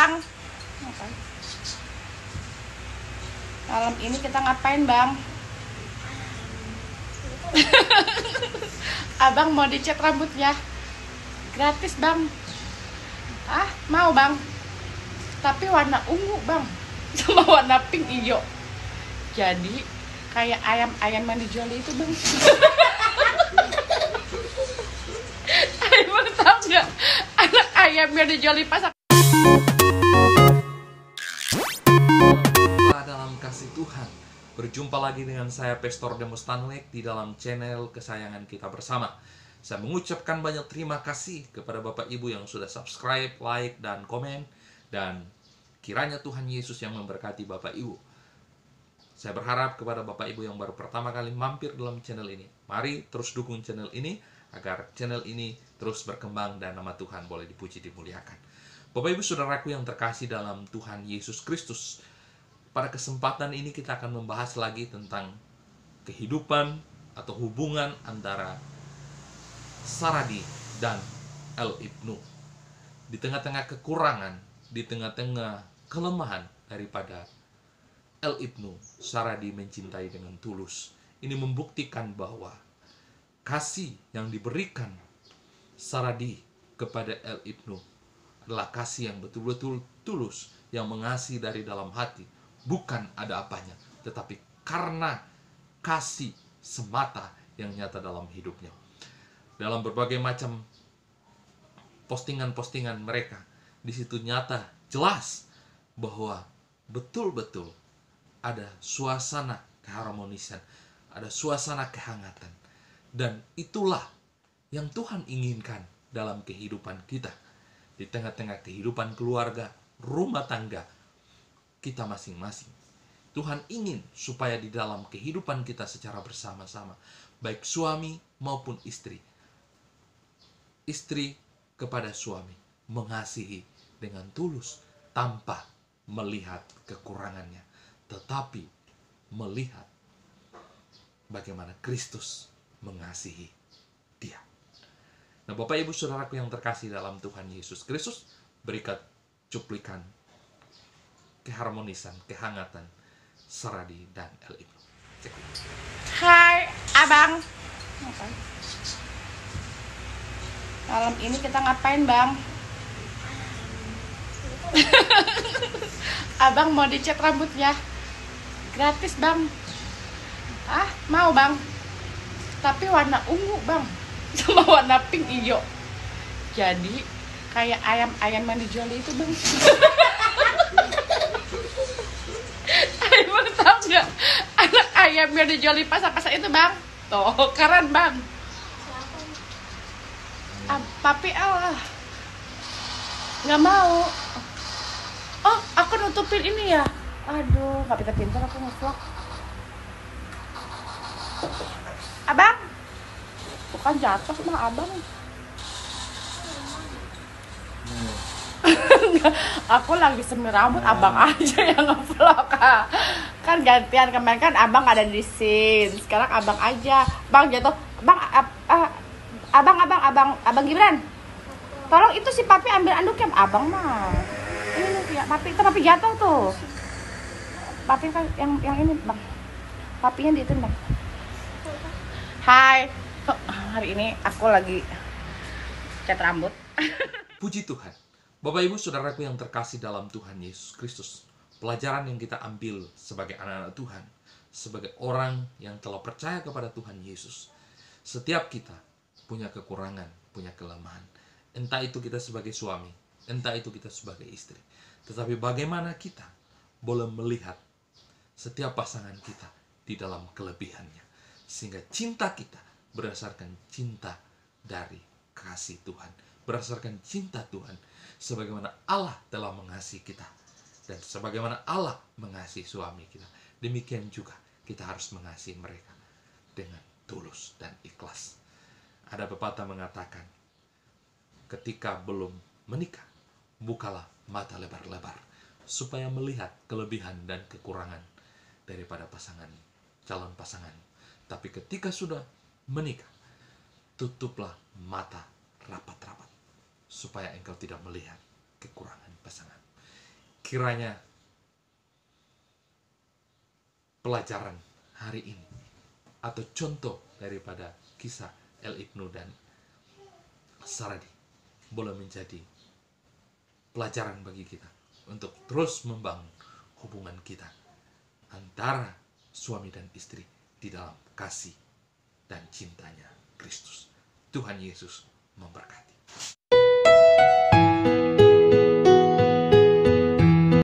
Bang. Malam ini kita ngapain, Bang? Abang mau dicat rambutnya. Gratis, Bang. Mau, Bang. Tapi warna ungu, Bang. Sama warna pink hijau. Jadi kayak ayam yang dijual itu, Bang. Abang tahu nggak? Anak ayam yang dijual di pasar. Dalam kasih Tuhan, berjumpa lagi dengan saya Pastor Demus Tanwek di dalam channel kesayangan kita bersama. Saya mengucapkan banyak terima kasih kepada Bapak Ibu yang sudah subscribe, like, dan komen. Dan kiranya Tuhan Yesus yang memberkati Bapak Ibu. Saya berharap kepada Bapak Ibu yang baru pertama kali mampir dalam channel ini, mari terus dukung channel ini agar channel ini terus berkembang dan nama Tuhan boleh dipuji, dimuliakan. Bapak Ibu saudaraku yang terkasih dalam Tuhan Yesus Kristus, pada kesempatan ini kita akan membahas lagi tentang kehidupan atau hubungan antara Saradi dan El-Ibnu. Di tengah-tengah kekurangan, di tengah-tengah kelemahan daripada El-Ibnu, Saradi mencintai dengan tulus. Ini membuktikan bahwa kasih yang diberikan Saradi kepada El-Ibnu adalah kasih yang betul-betul tulus, yang mengasihi dari dalam hati. Bukan ada apanya, tetapi karena kasih semata yang nyata dalam hidupnya. Dalam berbagai macam postingan-postingan mereka, di situ nyata, jelas bahwa betul-betul ada suasana keharmonisan, ada suasana kehangatan. Dan itulah yang Tuhan inginkan dalam kehidupan kita. Di tengah-tengah kehidupan keluarga, rumah tangga kita masing-masing, Tuhan ingin supaya di dalam kehidupan kita secara bersama-sama, baik suami maupun istri kepada suami mengasihi dengan tulus tanpa melihat kekurangannya, tetapi melihat bagaimana Kristus mengasihi dia. Nah, Bapak Ibu saudaraku yang terkasih dalam Tuhan Yesus Kristus, berikan cuplikan keharmonisan, kehangatan Saradi dan El-Ibnu. Hai, Abang. Malam ini kita ngapain, Bang? Abang mau dicat rambutnya. Gratis, Bang. Mau, Bang. Tapi warna ungu, Bang. Sama warna pink hijau. Jadi kayak ayam yang dijual itu, Bang. Abang tahu nggak? Anak ayam yang dijual di pasar-pasar itu, Bang. Tuh, keren, Bang. Papi nggak mau. Oh, aku nutupin ini ya. Aduh, nggak pintar-pintar aku nge-vlog. Abang, bukan jatuh mah Abang. Aku lagi semir rambut, Abang aja yang nge-vlog. Kan gantian, kemarin kan Abang ada di scene, sekarang Abang aja. Bang jatuh, Abang Gibran, tolong itu si Papi ambil anduknya. Abang mah ini ya, Papi jatuh tuh. Papi kan yang ini, Bang. Papinya di itu, Bang. Hai, hari ini aku lagi cat rambut. Puji Tuhan. Bapak Ibu saudaraku yang terkasih dalam Tuhan Yesus Kristus, pelajaran yang kita ambil sebagai anak-anak Tuhan, sebagai orang yang telah percaya kepada Tuhan Yesus, setiap kita punya kekurangan, punya kelemahan. Entah itu kita sebagai suami, entah itu kita sebagai istri. Tetapi bagaimana kita boleh melihat setiap pasangan kita di dalam kelebihannya, sehingga cinta kita berdasarkan cinta dari kasih Tuhan, berdasarkan cinta Tuhan, sebagaimana Allah telah mengasihi kita, dan sebagaimana Allah mengasihi suami kita, demikian juga kita harus mengasihi mereka dengan tulus dan ikhlas. Ada pepatah mengatakan, ketika belum menikah, bukalah mata lebar-lebar, supaya melihat kelebihan dan kekurangan daripada calon pasangan. Tapi ketika sudah menikah, tutuplah mata rapat-rapat, supaya engkau tidak melihat kekurangan pasangan. kiranya pelajaran hari ini atau contoh daripada kisah El Ibnu dan Saradi boleh menjadi pelajaran bagi kita untuk terus membangun hubungan kita antara suami dan istri di dalam kasih dan cintanya Kristus. Tuhan Yesus memberkati.